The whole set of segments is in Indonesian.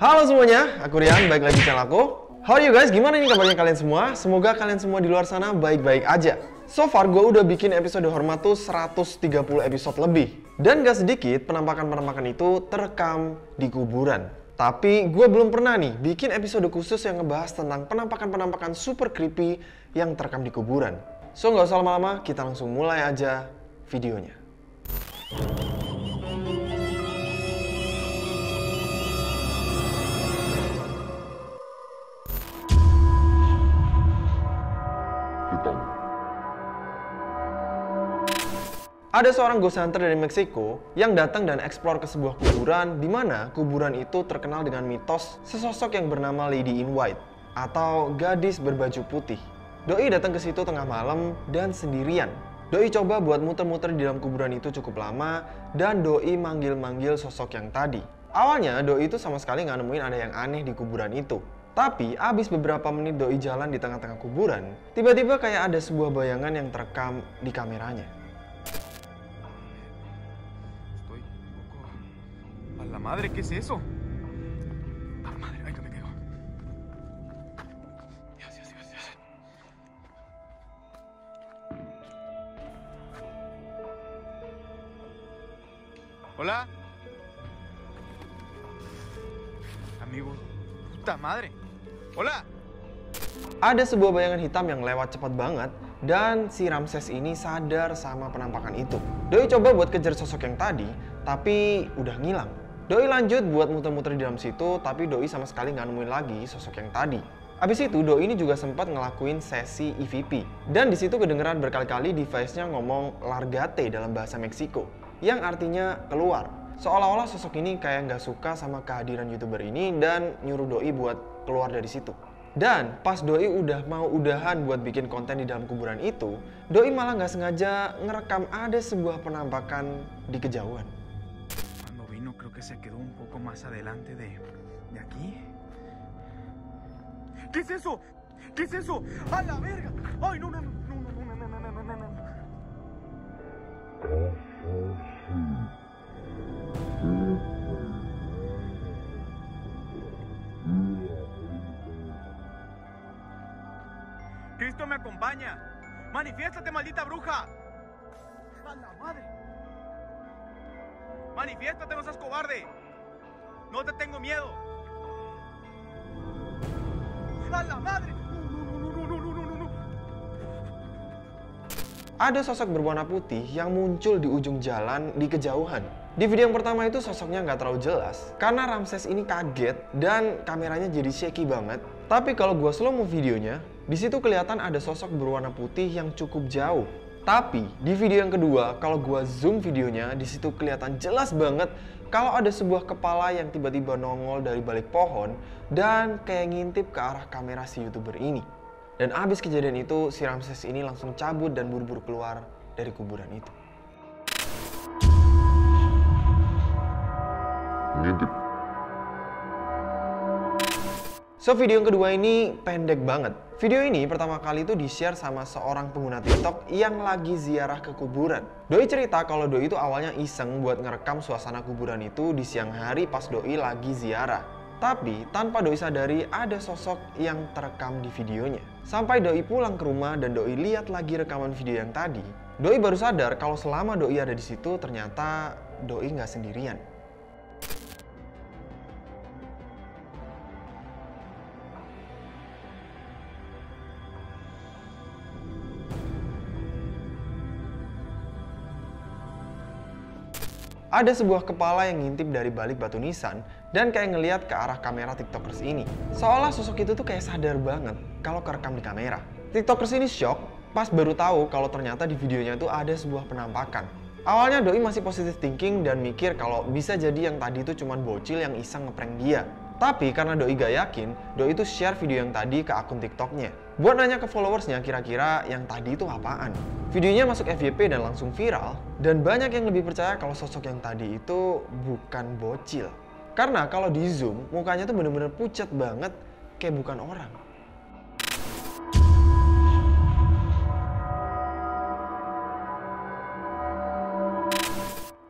Halo semuanya, aku Rian, balik lagi di channel aku. How are you guys? Gimana nih kabarnya kalian semua? Semoga kalian semua di luar sana baik-baik aja. So far, gue udah bikin episode Hormat tuh 130 episode lebih. Dan gak sedikit, penampakan-penampakan itu terekam di kuburan. Tapi gue belum pernah nih bikin episode khusus yang ngebahas tentang penampakan-penampakan super creepy yang terekam di kuburan. So gak usah lama-lama, kita langsung mulai aja videonya. Ada seorang ghost hunter dari Meksiko yang datang dan eksplor ke sebuah kuburan di mana kuburan itu terkenal dengan mitos sesosok yang bernama Lady in White atau gadis berbaju putih. Doi datang ke situ tengah malam dan sendirian. Doi coba buat muter-muter di dalam kuburan itu cukup lama dan Doi manggil-manggil sosok yang tadi. Awalnya Doi itu sama sekali nggak nemuin ada yang aneh di kuburan itu. Tapi abis beberapa menit Doi jalan di tengah-tengah kuburan, tiba-tiba kayak ada sebuah bayangan yang terekam di kameranya. La madre, ¿qué es eso? A la madre, ay, no me caigo. Dios, Dios, Dios, Dios. Hola. Amigo, puta madre. Hola. Ada sebuah bayangan hitam yang lewat cepat banget dan si Ramses ini sadar sama penampakan itu. Doi coba buat kejar sosok yang tadi, tapi udah ngilang. Doi lanjut buat muter-muter di dalam situ, tapi Doi sama sekali nggak nemuin lagi sosok yang tadi. Abis itu, Doi ini juga sempat ngelakuin sesi EVP. Dan di situ kedengeran berkali-kali device-nya ngomong largate dalam bahasa Meksiko, yang artinya keluar. Seolah-olah sosok ini kayak nggak suka sama kehadiran YouTuber ini dan nyuruh Doi buat keluar dari situ. Dan pas Doi udah mau udahan buat bikin konten di dalam kuburan itu, Doi malah nggak sengaja ngerekam ada sebuah penampakan di kejauhan. Creo que se quedó un poco más adelante de aquí. ¿Qué es eso? ¿Qué es eso? ¡A la verga! ¡Ay, no, no, no, no, no, no, no, no, no, no, no! ¡Cristo me acompaña! ¡Manifiéstate, maldita bruja! ¡A la madre! ¡Manifiéstate, no seas cobarde! ¡No te tengo miedo! ¡A la madre! No. Ada sosok berwarna putih yang muncul di ujung jalan di kejauhan. Di video yang pertama itu sosoknya nggak terlalu jelas karena Ramses ini kaget dan kameranya jadi shaky banget. Tapi kalau gua slow mo videonya, di situ kelihatan ada sosok berwarna putih yang cukup jauh. Tapi di video yang kedua, kalau gua zoom videonya, di situ kelihatan jelas banget kalau ada sebuah kepala yang tiba-tiba nongol dari balik pohon dan kayak ngintip ke arah kamera si YouTuber ini. Dan abis kejadian itu, si Ramses ini langsung cabut dan buru-buru keluar dari kuburan itu. Ngintip. So, video yang kedua ini pendek banget. Video ini pertama kali itu di-share sama seorang pengguna TikTok yang lagi ziarah ke kuburan. Doi cerita kalau Doi itu awalnya iseng buat ngerekam suasana kuburan itu di siang hari pas Doi lagi ziarah. Tapi tanpa Doi sadari ada sosok yang terekam di videonya. Sampai Doi pulang ke rumah dan Doi lihat lagi rekaman video yang tadi, Doi baru sadar kalau selama Doi ada di situ ternyata Doi nggak sendirian. Ada sebuah kepala yang ngintip dari balik batu nisan dan kayak ngeliat ke arah kamera tiktokers ini. Seolah sosok itu tuh kayak sadar banget kalau kerekam di kamera. Tiktokers ini shock pas baru tahu kalau ternyata di videonya tuh ada sebuah penampakan. Awalnya Doi masih positive thinking dan mikir kalau bisa jadi yang tadi itu cuman bocil yang iseng ngeprank dia. Tapi karena Doi gak yakin, Doi itu share video yang tadi ke akun TikToknya. Buat nanya ke followersnya kira-kira yang tadi itu apaan. Videonya masuk FYP dan langsung viral. Dan banyak yang lebih percaya kalau sosok yang tadi itu bukan bocil. Karena kalau di zoom, mukanya tuh bener-bener pucat banget, kayak bukan orang.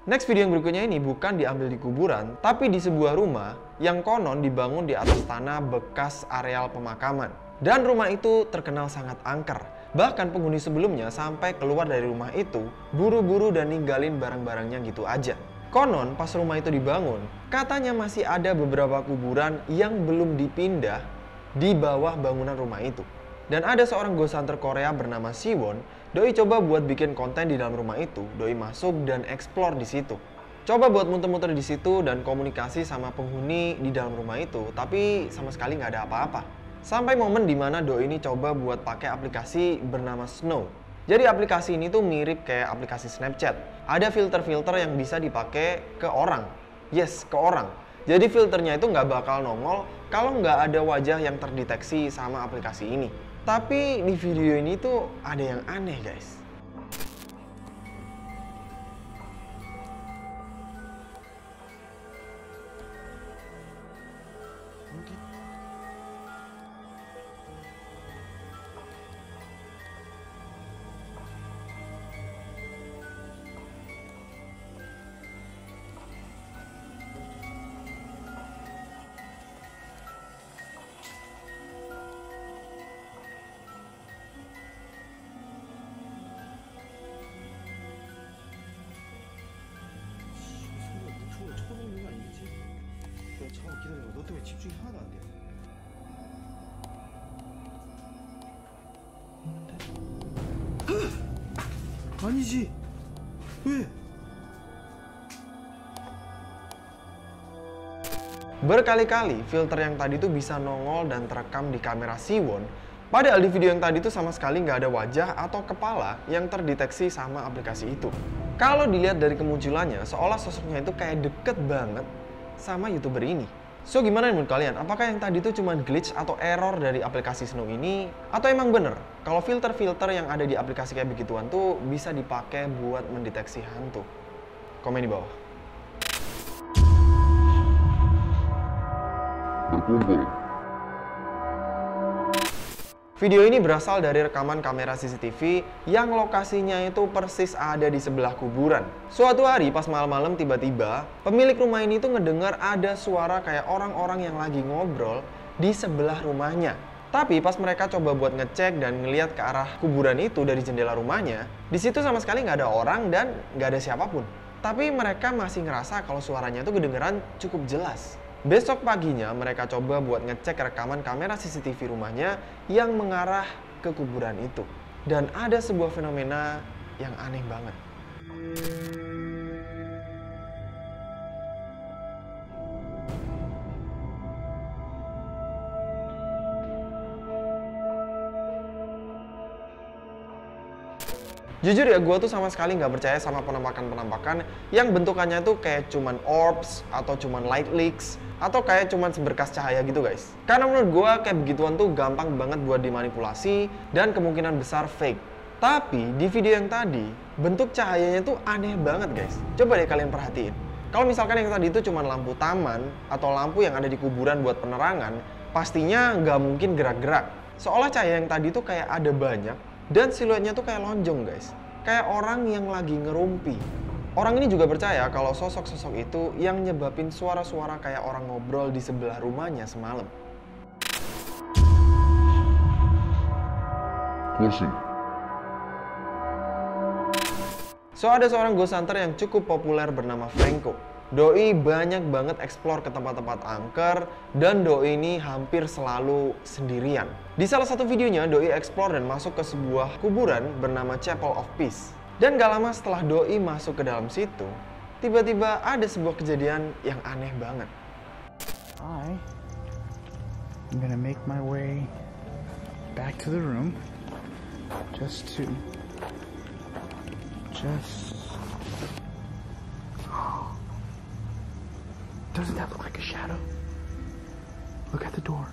Next video yang berikutnya ini bukan diambil di kuburan, tapi di sebuah rumah yang konon dibangun di atas tanah bekas areal pemakaman. Dan rumah itu terkenal sangat angker. Bahkan penghuni sebelumnya sampai keluar dari rumah itu, buru-buru dan ninggalin barang-barangnya gitu aja. Konon pas rumah itu dibangun, katanya masih ada beberapa kuburan yang belum dipindah di bawah bangunan rumah itu. Dan ada seorang ghost hunter Korea bernama Siwon. Doi coba buat bikin konten di dalam rumah itu. Doi masuk dan explore di situ. Coba buat muter-muter di situ dan komunikasi sama penghuni di dalam rumah itu, tapi sama sekali nggak ada apa-apa. Sampai momen dimana Doi ini coba buat pakai aplikasi bernama Snow. Jadi aplikasi ini tuh mirip kayak aplikasi Snapchat. Ada filter-filter yang bisa dipakai ke orang. Yes, ke orang. Jadi filternya itu nggak bakal nongol kalau nggak ada wajah yang terdeteksi sama aplikasi ini. Tapi di video ini tuh ada yang aneh guys. 잠깐만 기다려. 너 때문에 집중이 하나도 안 돼. 아니지. 왜? Berkali-kali filter yang tadi tuh bisa nongol dan terekam di kamera Siwon. Padahal di video yang tadi tuh sama sekali nggak ada wajah atau kepala yang terdeteksi sama aplikasi itu. Kalau dilihat dari kemunculannya, seolah sosoknya itu kayak deket banget sama YouTuber ini. So gimana menurut kalian? Apakah yang tadi itu cuma glitch atau error dari aplikasi Snow ini? Atau emang bener kalau filter-filter yang ada di aplikasi kayak begituan tuh bisa dipakai buat mendeteksi hantu? Komen di bawah. Video ini berasal dari rekaman kamera CCTV yang lokasinya itu persis ada di sebelah kuburan. Suatu hari pas malam-malam tiba-tiba pemilik rumah ini tuh ngedengar ada suara kayak orang-orang yang lagi ngobrol di sebelah rumahnya. Tapi pas mereka coba buat ngecek dan ngeliat ke arah kuburan itu dari jendela rumahnya, di situ sama sekali nggak ada orang dan nggak ada siapapun. Tapi mereka masih ngerasa kalau suaranya itu kedengeran cukup jelas. Besok paginya mereka coba buat ngecek rekaman kamera CCTV rumahnya yang mengarah ke kuburan itu. Dan ada sebuah fenomena yang aneh banget. Jujur ya, gue tuh sama sekali nggak percaya sama penampakan-penampakan yang bentukannya tuh kayak cuman orbs atau cuman light leaks atau kayak cuman seberkas cahaya gitu guys. Karena menurut gue kayak begituan tuh gampang banget buat dimanipulasi dan kemungkinan besar fake. Tapi di video yang tadi bentuk cahayanya tuh aneh banget guys. Coba deh kalian perhatiin. Kalau misalkan yang tadi itu cuman lampu taman atau lampu yang ada di kuburan buat penerangan, pastinya nggak mungkin gerak-gerak. Seolah cahaya yang tadi tuh kayak ada banyak dan siluetnya tuh kayak lonjong guys. Kayak orang yang lagi ngerumpi. Orang ini juga percaya kalau sosok-sosok itu yang nyebabin suara-suara kayak orang ngobrol di sebelah rumahnya semalam. So ada seorang ghost hunter yang cukup populer bernama Franco. Doi banyak banget explore ke tempat-tempat angker dan Doi ini hampir selalu sendirian. Di salah satu videonya Doi explore dan masuk ke sebuah kuburan bernama Chapel of Peace. Dan gak lama setelah Doi masuk ke dalam situ, tiba-tiba ada sebuah kejadian yang aneh banget. I'm gonna make my way back to the room just doesn't that look like a shadow? Look at the door.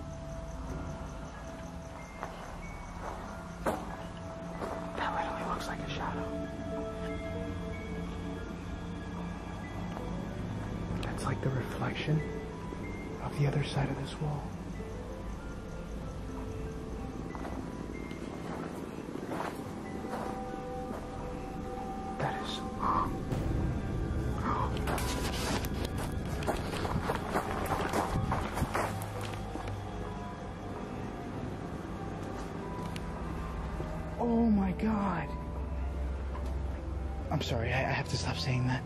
That literally looks like a shadow. That's like the reflection of the other side of this wall. Oh my god. I'm sorry, I have to stop saying that.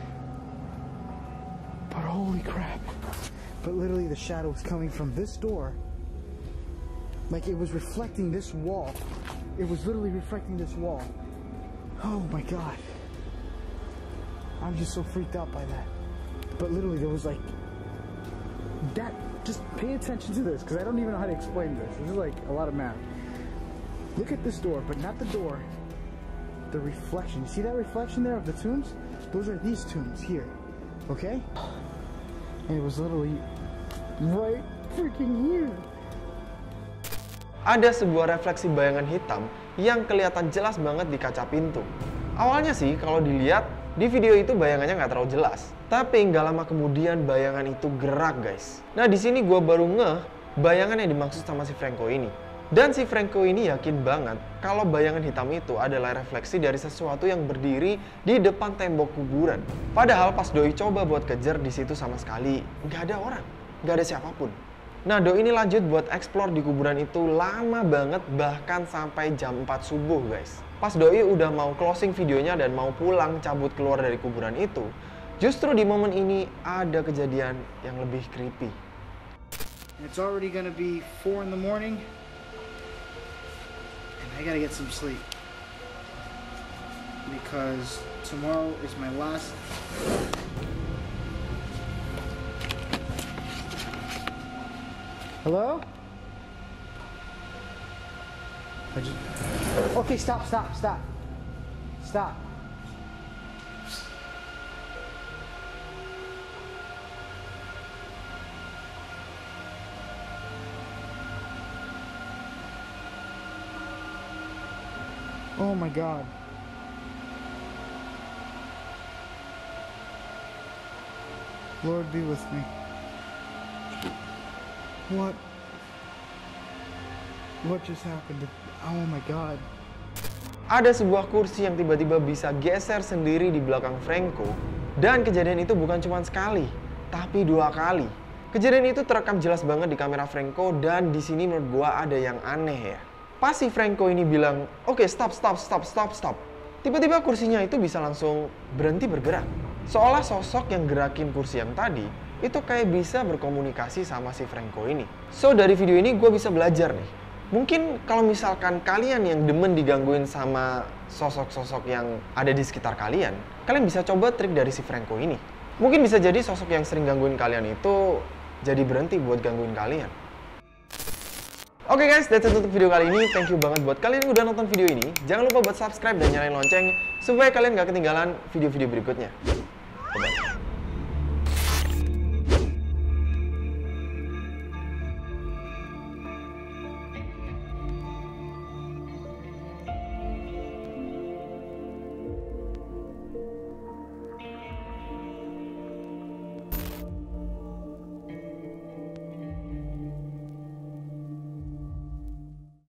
But holy crap. But literally the shadow was coming from this door. Like it was reflecting this wall. It was literally reflecting this wall. Oh my god. I'm just so freaked out by that. But literally there was like that. Just pay attention to this because I don't even know how to explain this. This is like a lot of math. Look at this door, but not the door. The reflection. You see that reflection there of the tombs? Those are these tombs here. Okay? And it was literally right freaking here. Ada sebuah refleksi bayangan hitam yang kelihatan jelas banget di kaca pintu. Awalnya sih kalau dilihat di video itu bayangannya nggak terlalu jelas. Tapi nggak lama kemudian bayangan itu gerak guys. Nah di sini gue baru ngeh bayangan yang dimaksud sama si Franco ini. Dan si Franco ini yakin banget kalau bayangan hitam itu adalah refleksi dari sesuatu yang berdiri di depan tembok kuburan. Padahal pas Doi coba buat kejar di situ sama sekali nggak ada orang, nggak ada siapapun. Nah Doi ini lanjut buat explore di kuburan itu lama banget, bahkan sampai jam 4 subuh guys. Pas Doi udah mau closing videonya dan mau pulang cabut keluar dari kuburan itu, justru di momen ini ada kejadian yang lebih creepy. It's already gonna be 4 in the morning. And I gotta get some sleep. Because tomorrow is my last... Hello? Okay, stop. Stop. Oh my god. Lord be with me. What just happened? Oh my god. Ada sebuah kursi yang tiba-tiba bisa geser sendiri di belakang Franco. Dan kejadian itu bukan cuma sekali, tapi 2 kali. Kejadian itu terekam jelas banget di kamera Franco dan di sini menurut gua ada yang aneh ya. Pas si Franco ini bilang, oke, stop. Tiba-tiba kursinya itu bisa langsung berhenti bergerak. Seolah sosok yang gerakin kursi yang tadi, itu kayak bisa berkomunikasi sama si Franco ini. So, dari video ini gue bisa belajar nih. Mungkin kalau misalkan kalian yang demen digangguin sama sosok-sosok yang ada di sekitar kalian, kalian bisa coba trik dari si Franco ini. Mungkin bisa jadi sosok yang sering gangguin kalian itu jadi berhenti buat gangguin kalian. Oke guys, that's it untuk video kali ini. Thank you banget buat kalian yang udah nonton video ini. Jangan lupa buat subscribe dan nyalain lonceng supaya kalian gak ketinggalan video-video berikutnya. Bye-bye.